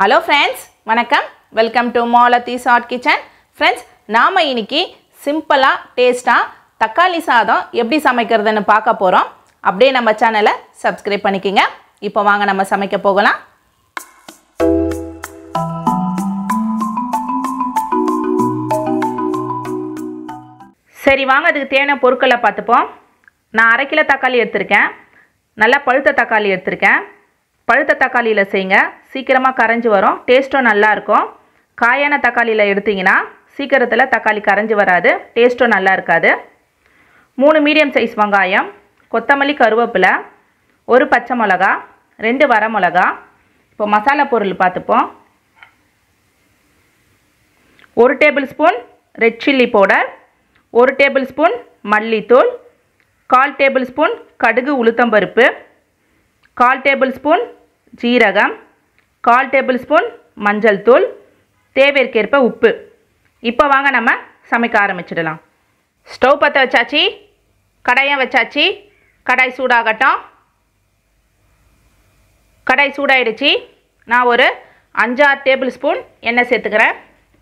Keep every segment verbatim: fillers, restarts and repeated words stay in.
Hello friends, வணக்கம். Welcome to Malathi Short Kitchen. Friends, நாம இன்னைக்கு சிம்பிளா டேஸ்டா தக்காளி சாதம் எப்படி சமைக்கிறதுன்னு பார்க்க போறோம். அப்படியே நம்ம சேனலை Subscribe பண்ணிக்கங்க. இப்போ வாங்க நம்ம சமைக்க போகலாம். சரி வாங்க அதுக்கு தேவையான பொருட்களை பார்த்துப்போம். நான் அரை கிலோ தக்காளி எடுத்துர்க்கேன். நல்லா பழுத்த தக்காளி எடுத்துர்க்கேன். பழுத்த தக்காளியில் செய்யுங்க, சீக்கிரமாக கரைஞ்சி வரும், டேஸ்ட்டும் நல்லா இருக்கும். காயான தக்காளியில் எடுத்தீங்கன்னா சீக்கிரத்தில் தக்காளி கரைஞ்சி வராது, டேஸ்ட்டும் நல்லா இருக்காது. மூணு மீடியம் சைஸ் வெங்காயம், கொத்தமல்லி கருவேப்பிலை, ஒரு பச்சை மிளகா, ரெண்டு வரமிளகா. இப்போ மசாலா பொருள் பார்த்துப்போம். ஒரு tablespoon red chilli powder, ஒரு டேபிள் ஸ்பூன் மல்லித்தூள், கால் டேபிள் ஸ்பூன் கடுகு உளுத்தம்பருப்பு, கால் டேபிள் ஸ்பூன் ஜீரகம், கால் டேபிள் ஸ்பூன் மஞ்சள் தூள், தேவைக்கேற்ப உப்பு. இப்போ வாங்க நம்ம சமைக்க ஆரம்பிச்சிடலாம். ஸ்டவ் பற்ற வச்சாச்சு, கடாயம் வச்சாச்சு. கடாய் சூடாகட்டும். கடாய் சூடாயிடுச்சு. நான் ஒரு அஞ்சாறு டேபிள் ஸ்பூன் எண்ணெய் சேர்த்துக்கிறேன்.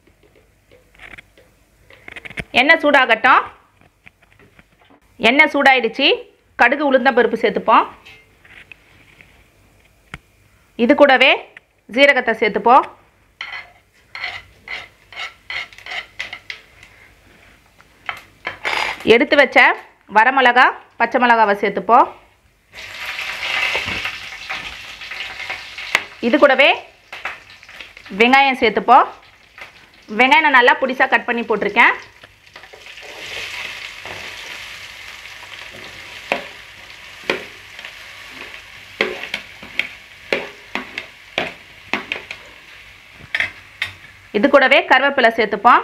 எண்ணெய் சூடாகட்டும். எண்ணெய் சூடாயிடுச்சு. கடுகு உளுந்தம்பருப்பு சேர்த்துப்போம். இது கூடவே ஜீரகத்தை சேர்த்துப்போம். எடுத்து வச்ச வரமிளகா பச்சை மிளகாவை சேர்த்துப்போம். இது கூடவே வெங்காயம் சேர்த்துப்போம். வெங்காயம் நல்லா பொடிசாக கட் பண்ணி போட்டிருக்கேன். இது கூடவே கருவேப்பிலை சேர்த்துப்போம்.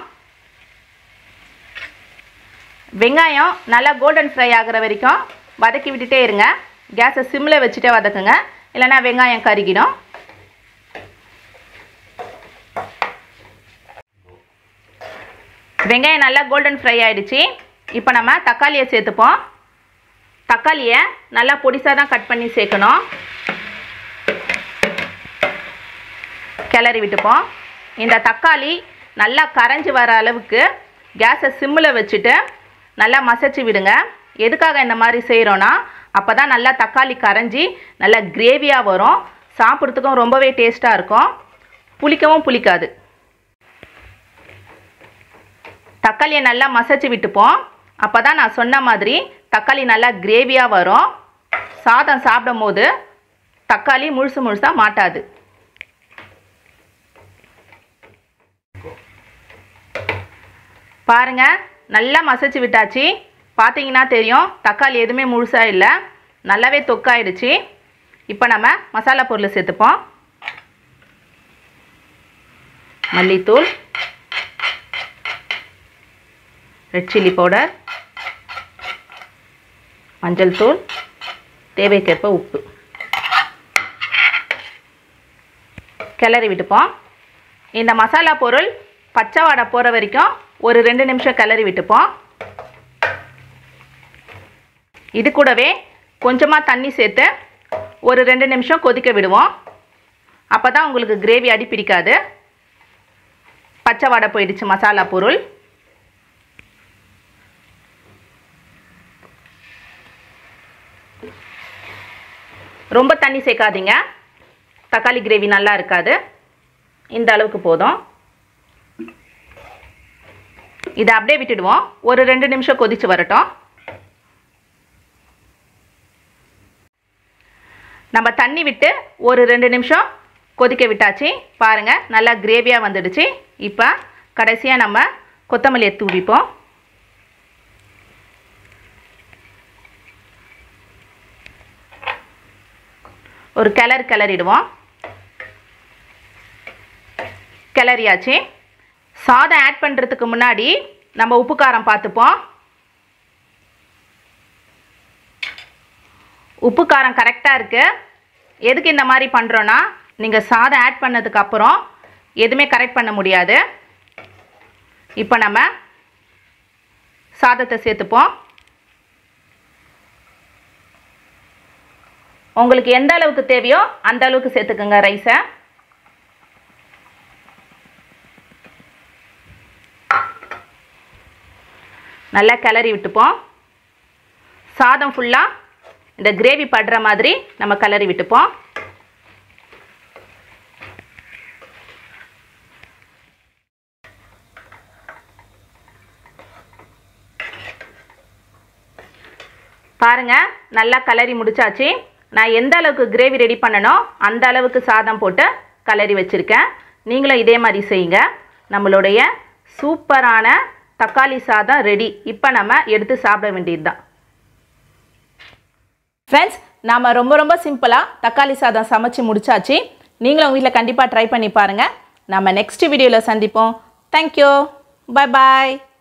வெங்காயம் நல்லா கோல்டன் ஃப்ரை ஆகிற வரைக்கும் வதக்கி விட்டுட்டே இருங்க. கேஸை சிம்மில் வச்சுட்டே வதக்குங்க, இல்லைன்னா வெங்காயம் கருகிடும். வெங்காயம் நல்லா கோல்டன் ஃப்ரை ஆகிடுச்சு. இப்போ நம்ம தக்காளியை சேர்த்துப்போம். தக்காளியை நல்லா பொடிசாக தான் கட் பண்ணி சேர்க்கணும். கிளறி விட்டுப்போம். இந்த தக்காளி நல்லா கரைஞ்சி வர அளவுக்கு கேஸை சிம்மில் வச்சுட்டு நல்லா மசைச்சி விடுங்க. எதுக்காக இந்த மாதிரி செய்கிறோன்னா, அப்போ தான் நல்லா தக்காளி கரைஞ்சி நல்லா கிரேவியாக வரும், சாப்பிட்றதுக்கும் ரொம்பவே டேஸ்ட்டாக இருக்கும், புளிக்கவும் புளிக்காது. தக்காளியை நல்லா மசைச்சி விட்டுப்போம். அப்போ தான் நான் சொன்ன மாதிரி தக்காளி நல்லா கிரேவியாக வரும், சாதம் சாப்பிடும் போது தக்காளி முழுசு முழுசாக மாட்டாது. பாருங்க, நல்லா மசைச்சு விட்டாச்சு. பார்த்தீங்கன்னா தெரியும், தக்காளி எதுவுமே முழுசாக இல்லை, நல்லாவே தொக்காயிடுச்சு. இப்போ நம்ம மசாலா பொருள் சேர்த்துப்போம். மல்லித்தூள், ரெட் சில்லி பவுடர், மஞ்சள் தூள், தேவைக்கேற்ப உப்பு. கிளறி விட்டுப்போம். இந்த மசாலா பொருள் பச்சை வாடை போகிற வரைக்கும் ஒரு ரெண்டு நிமிஷம் கிளறி விட்டுப்போம். இது கூடவே கொஞ்சமாக தண்ணி சேர்த்து ஒரு ரெண்டு நிமிஷம் கொதிக்க விடுவோம். அப்போ தான் உங்களுக்கு கிரேவி அடி பிடிக்காது. பச்சை வாடை போயிடுச்சு மசாலா பொருள். ரொம்ப தண்ணி சேர்க்காதீங்க, தக்காளி கிரேவி நல்லா இருக்காது. இந்த அளவுக்கு போதும். இதை அப்படியே விட்டுடுவோம். ஒரு ரெண்டு நிமிஷம் கொதிச்சு வரட்டும். நம்ம தண்ணி விட்டு ஒரு ரெண்டு நிமிஷம் கொதிக்க விட்டாச்சு. பாருங்கள், நல்லா கிரேவியாக வந்துடுச்சு. இப்போ கடைசியாக நம்ம கொத்தமல்லியை தூவிப்போம். ஒரு கிளறு கிளறிடுவோம். கிளறியாச்சு. சாதம் ஆட் பண்ணுறதுக்கு முன்னாடி நம்ம உப்பு காரம் பார்த்துப்போம். உப்பு காரம் கரெக்டாக இருக்குது. எதுக்கு இந்த மாதிரி பண்ணுறோன்னா, நீங்கள் சாதம் ஆட் பண்ணதுக்கப்புறம் எதுவுமே கரெக்ட் பண்ண முடியாது. இப்போ நம்ம சாதத்தை சேர்த்துப்போம். உங்களுக்கு எந்த அளவுக்கு தேவையோ அந்த அளவுக்கு சேர்த்துக்குங்க ரைஸை. நல்லா கிளறி விட்டுப்போம். சாதம் ஃபுல்லாக இந்த கிரேவி படுற மாதிரி நம்ம கிளறி விட்டுப்போம். பாருங்கள், நல்லா கிளறி முடிச்சாச்சு. நான் எந்த அளவுக்கு கிரேவி ரெடி பண்ணனோ அந்த அளவுக்கு சாதம் போட்டு கிளறி வச்சுருக்கேன். நீங்களும் இதே மாதிரி செய்யுங்க. நம்மளுடைய சூப்பரான தக்காளி சாதம் ரெடி. இப்போ நம்ம எடுத்து சாப்பிட வேண்டியது தான். ஃப்ரெண்ட்ஸ், நாம் ரொம்ப ரொம்ப சிம்பிளாக தக்காளி சாதம் சமைச்சு முடிச்சாச்சு. நீங்களும் உங்கள் வீட்டில் கண்டிப்பாக ட்ரை பண்ணி பாருங்கள். நம்ம நெக்ஸ்ட் வீடியோவில் சந்திப்போம். தேங்க்யூ. பாய் பாய்.